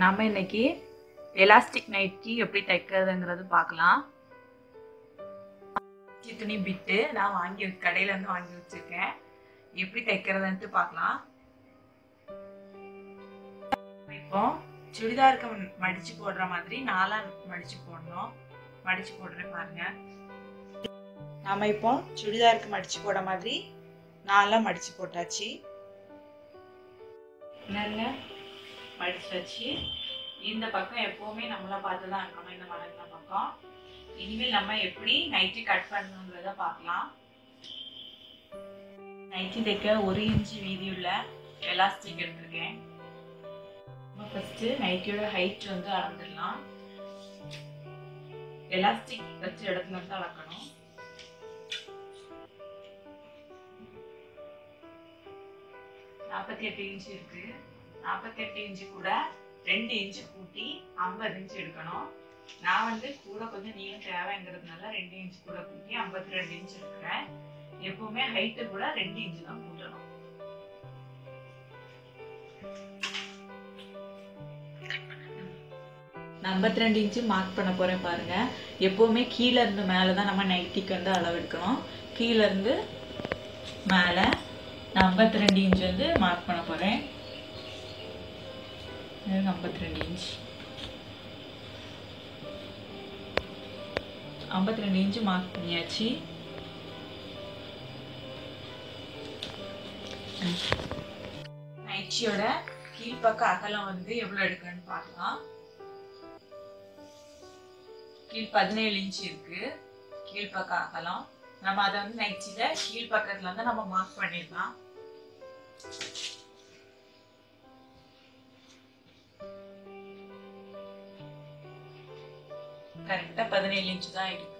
நாம இன்னைக்கு elastic nightie எப்படி தைக்கிறதுங்கிறது பார்க்கலாம். துணி பிட்டு நான் கடையில இருந்து வாங்கி வச்சிருக்கேன். எப்படி தைக்கிறதுன்னு பார்க்கலாம். இப்போ சுடிதாருக்கு மடிச்சு போடுற மாதிரி நாலா மடிச்சு போடணும். மடிச்சு போடுறேன் பாருங்க. நாம இப்போ சுடிதாருக்கு மடிச்சு போட மாதிரி நாலா மடிச்சு போட்டாச்சு. நல்ல மடிச்சு வச்சு இந்த பக்கம் எப்பவுமே நம்மள பார்த்து தான் இருக்கணும். இந்த மடங்கின பக்கம். இனிமேல் நம்ம எப்படி நைட்டி கட் பண்ணணுங்கிறத பார்க்கலாம். நைட்டி தைக்க 1 இன்ச் வீதியுள்ள எலாஸ்டிக் எடுத்துருக்கேன். ஃபர்ஸ்ட் நைட்டியோட ஹைட் வந்து அளந்துடலாம். எலாஸ்டிக் வச்ச இடத்துல இருந்து அளக்கணும். நாற்பத்தி 8 இன்ச் இருக்கு. 48 இன்ச்சு கூட 2 இன்ச்சு கூட்டி 50 இன்ச் எடுக்கணும். நான் வந்து கூட கொஞ்சம் நீளம் தேவைங்கிறதுனால 2 இன்ச் கூட கூட்டி 52 இன்ச் எடுக்கிறேன். எப்பவுமே ஹைட்டு கூட 2 இன்ச்சு தான் கூட்டணும். நான் 52 இன்ச்சு மார்க் பண்ண போறேன் பாருங்க. எப்பவுமே கீழே இருந்து மேலதான் நம்ம நைட்டிக்கு வந்து அளவு எடுக்கணும். கீழே இருந்து மேல நான் 52 இன்ச் வந்து மார்க் பண்ண போறேன். 52 இன்ச் 52 இன்ச் மார்க் பண்ணியாச்சு. நைட்டியோட கீழ்பக்க அகலம் வந்து எவ்வளவு எடுக்கணும்னு பார்க்கலாம். கீழ் 17 இன்ச் இருக்கு. கீழ்பக்க அகலம் நம்ம அதை வந்து நைட்டில கீழ்பக்கத்துல வந்து நம்ம மார்க் பண்ணிடலாம். கரெக்டா 17 இன்ச் தான் இருக்கு.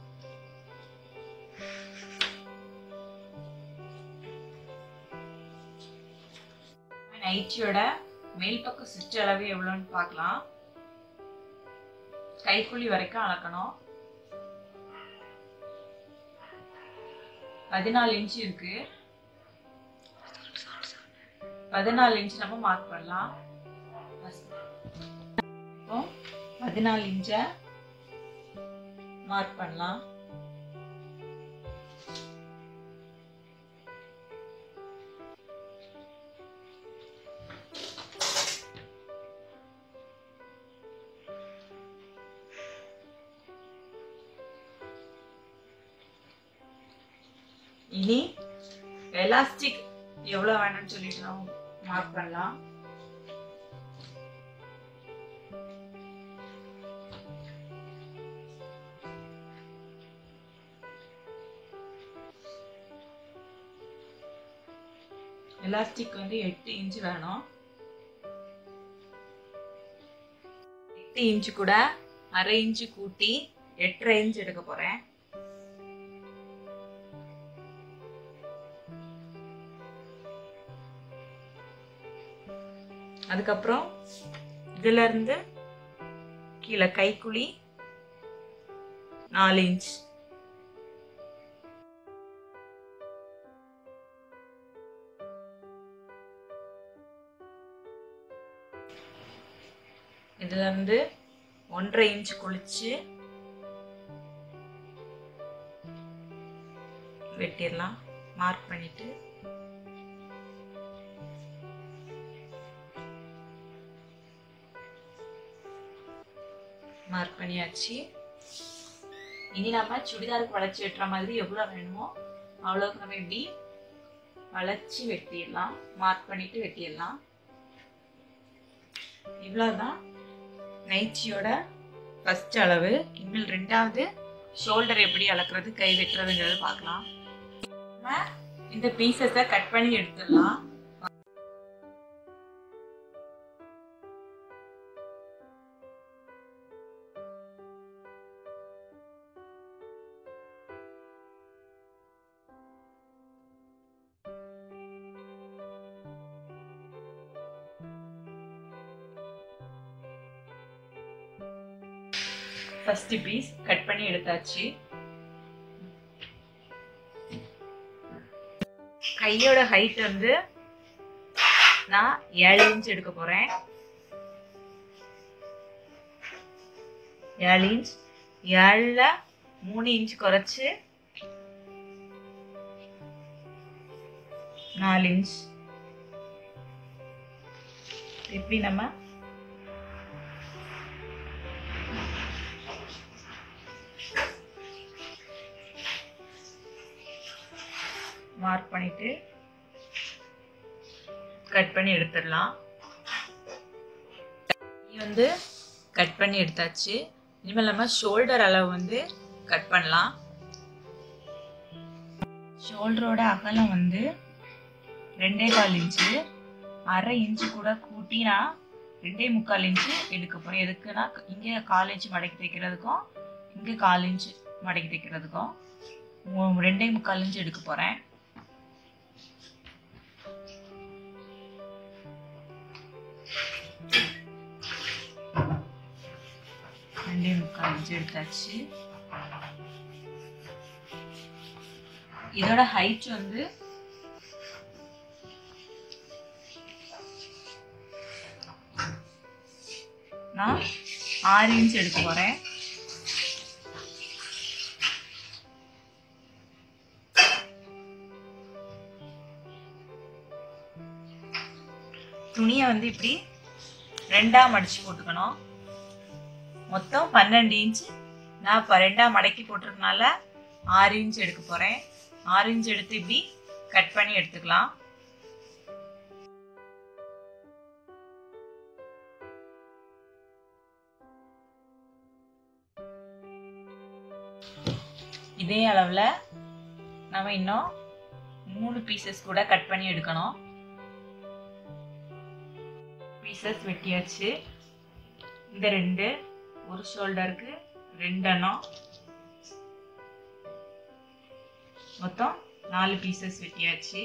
நைட்டியோட மேல் பக்க சுற்றளவு எவ்வளவுன்னு பார்க்கலாம். கைக்குழி வரைக்கும் அளக்கணும். 14 இன்ச் இருக்கு. 14 இன்ச் நம்ம மார்க் பண்ணலாம். இப்போ 14 இன்ச்ச மார்க் பண்ணலாம். இனி எலாஸ்டிக் எவ்வளவு வேணும்னு சொல்லிட்டு நம்ம மார்க் பண்ணலாம். எலாஸ்டிக் வந்து 8 இன்ச் வேணும். 8 இன்ச் கூட 1/2 இன்ச் கூட்டி 8.5 இன்ச் எடுக்க போறேன். அதுக்கப்புறம் இதுல இருந்து கீழே கைக்குழி 4 இன்ச். இதுல இருந்து 1.5 இன்ச் குளிச்சு வெட்டிடலாம். மார்க் பண்ணிட்டு மார்க் பண்ணியாச்சு. இனி நம்ம சுடிதாருக்கு வளைச்சு வெட்டுற மாதிரி எவ்வளவு வேணுமோ அவ்வளவுக்கு நம்ம இப்படி வளைச்சு வெட்டிடலாம். மார்க் பண்ணிட்டு வெட்டிடலாம். இவ்வளவுதான் நைட்டியோட ஃபர்ஸ்ட் அளவு. இனிமேல் ரெண்டாவது ஷோல்டர் எப்படி அளக்குறது, கை வெட்டுறதுங்கிறது பார்க்கலாம். நம்ம இந்த பீசஸை கட் பண்ணி எடுத்துடலாம். ஃபர்ஸ்ட் பீஸ் கட் பண்ணி எடுத்தாச்சு. கையோட ஹைட் வந்து நான் 7 இன்ச் எடுக்க போறேன். 7 இன்ச் 7ல 3 இன்ச் குறைச்சு 4 இன்ச் இப்படி நம்ம மார்க் பண்ணிட்டு கட் பண்ணி எடுத்துடலாம். வந்து கட் பண்ணி எடுத்தாச்சு. இனிமேல் நம்ம ஷோல்டர் அளவு வந்து கட் பண்ணலாம். ஷோல்டரோட அகலம் வந்து 2.25 இன்ச்சு. 1/2 இன்ச்சு கூட கூட்டி நான் 2.25 இன்ச்சு எடுக்க போறேன். எதுக்குன்னா இங்கே 1/4 இன்ச்சு மடக்கி தைக்கிறதுக்கும் இங்கே 1/4 இன்ச்சு மடக்கி தைக்கிறதுக்கும் 2.25 இன்ச்சு எடுக்க போறேன். எடுத்தாச்சு. இதோட ஹைட் வந்து நான் 6 இன்ச் எடுக்க போறேன். துணியை வந்து இப்படி 2ஆ மடிச்சு போட்டுக்கணும். மொத்தம் 12 இன்ச். நான் இப்போ 2ஆ மடக்கி போட்டிருக்கனால 6 இன்ச் எடுக்க போறேன். 6 இன்ச் எடுத்து இப்படி கட் பண்ணி எடுத்துக்கலாம். இதே அளவுல நம்ம இன்னும் 3 பீசஸ் கூட கட் பண்ணி எடுக்கணும். பீசஸ் வெட்டியாச்சு. இந்த 2 ஒரு ஷோல்டருக்கு 2 அணம், மொத்தம் 4 பீசஸ் வெட்டியாச்சு.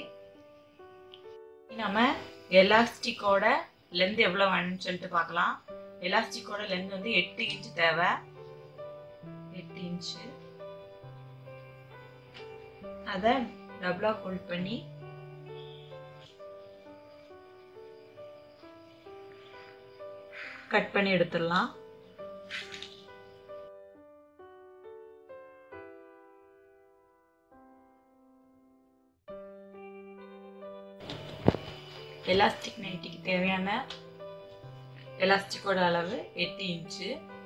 நம்ம எலாஸ்டிக்கோட லென்த் எவ்வளவு வேணும்னு சொல்லிட்டு பார்க்கலாம். எலாஸ்டிக்கோட லென்த் வந்து 8 இன்ச் தேவை. 8 இன்ச் அதை டபுளா ஃபோல்ட் பண்ணி கட் பண்ணி எடுத்துடலாம். எலாஸ்டிக் நைட்டிக்கு தேவையான எலாஸ்டிக்கோட அளவு 8 இன்ச்.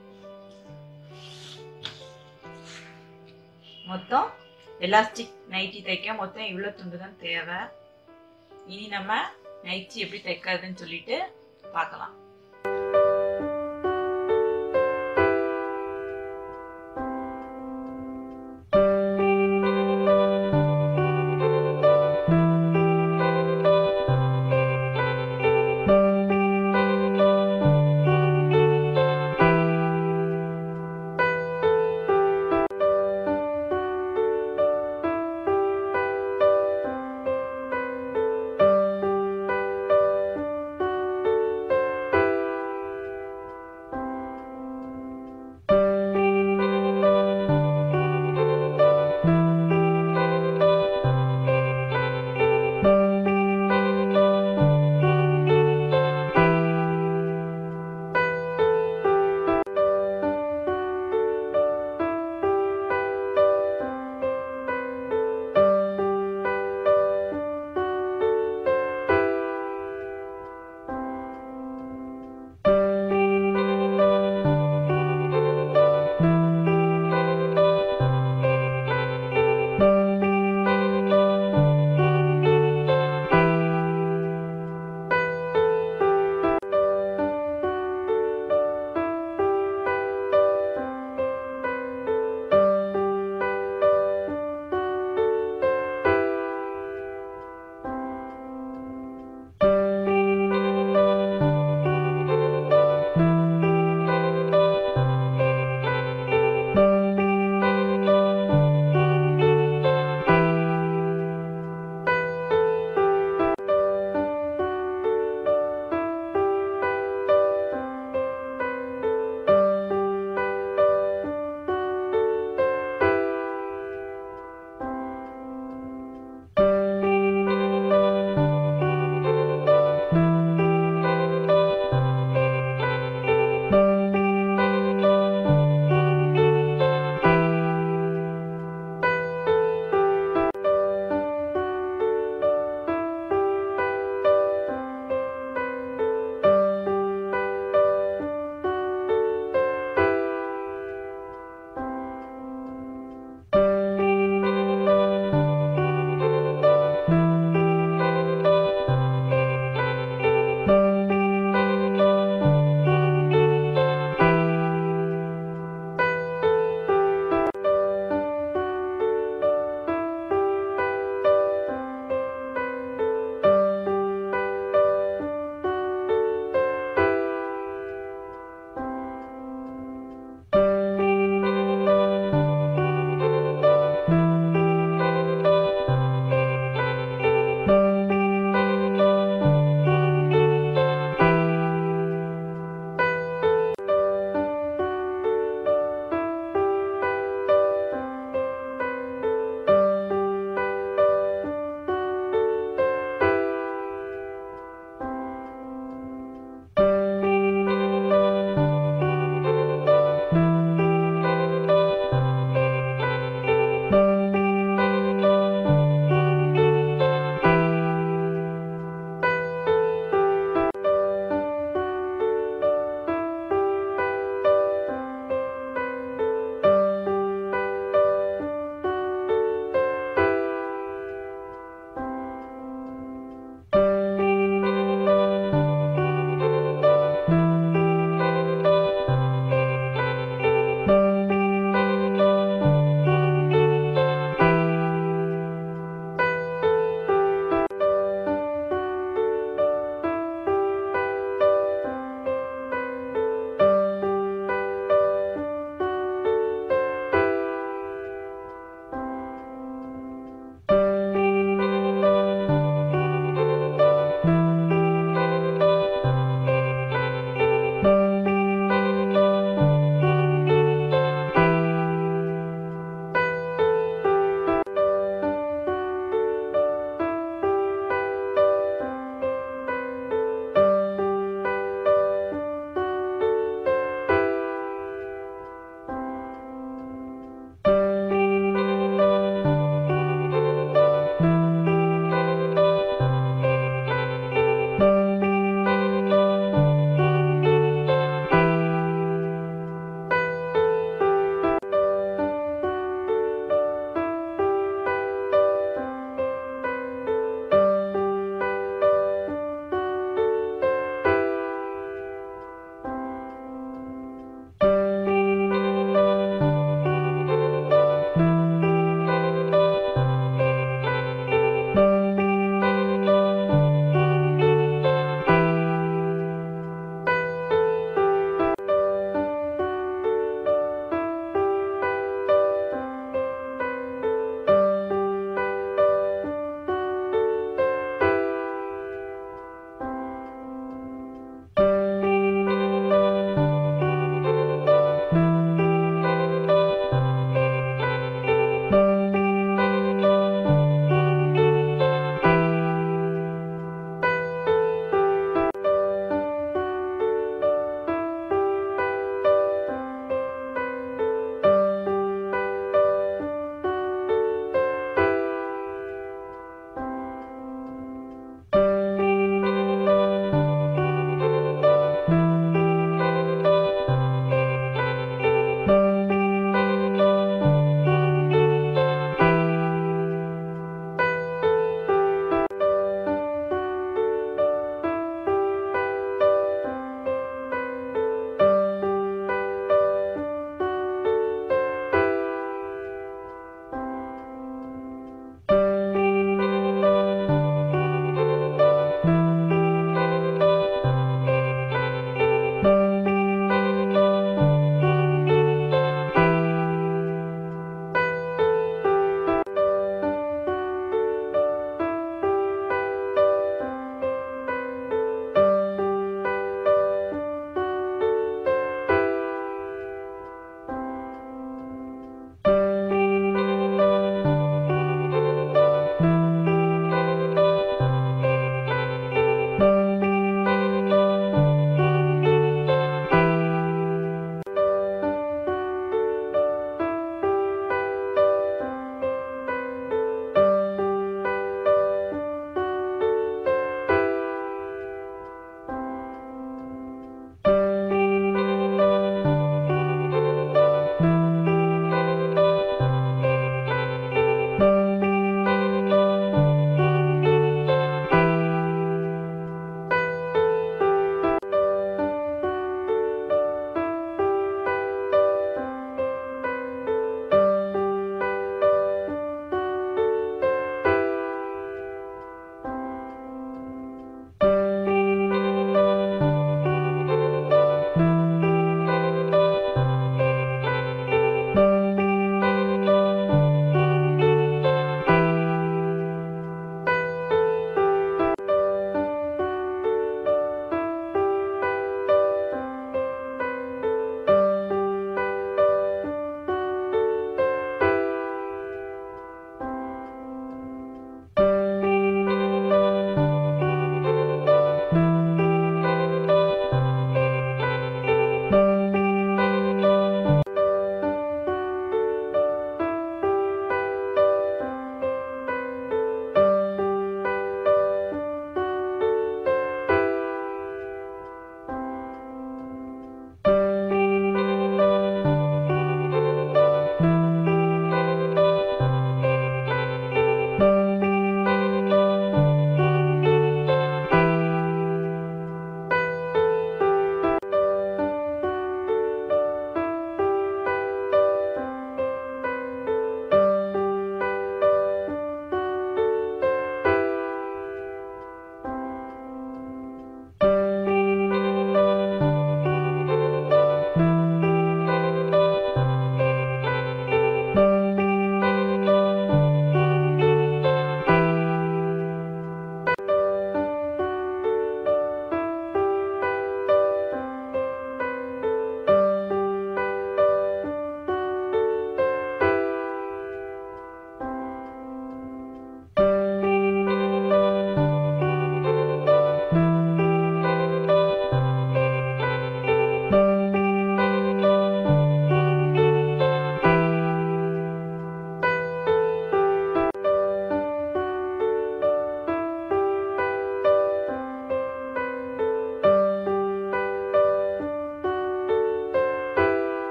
மொத்தம் எலாஸ்டிக் நைட்டி தைக்க மொத்தம் இவ்வளவு துண்டு தான் தேவை. இனி நம்ம நைட்டி எப்படி தைக்கிறதுன்னு சொல்லிட்டு பார்க்கலாம்.